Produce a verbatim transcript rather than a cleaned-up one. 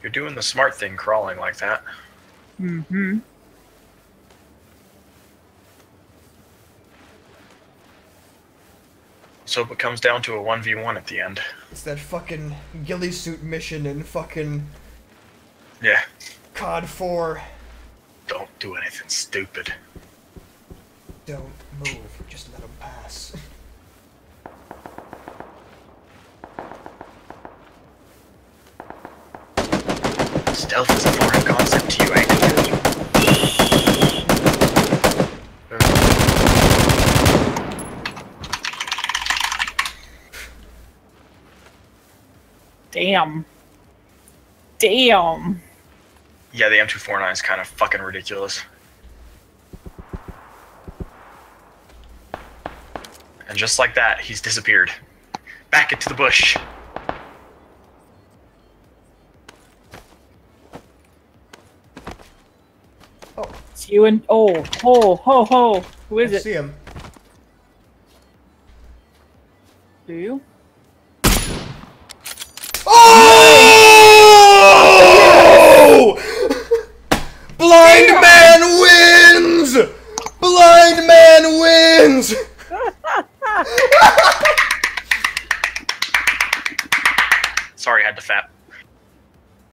You're doing the smart thing crawling like that. Mm-hmm. So it comes down to a one v one at the end. It's that fucking ghillie suit mission in fucking Yeah. C O D four. Don't do anything stupid. Don't move. Just let them pass. Stealth is a foreign concept to you, ain't it? Damn. Damn. Yeah, the M two forty-nine is kind of fucking ridiculous. And just like that, he's disappeared. Back into the bush. Oh, It's you and oh ho ho ho. Who is I it? see him. Do you? Oh! Blind man wins! Blind man wins! Sorry, I had to fap.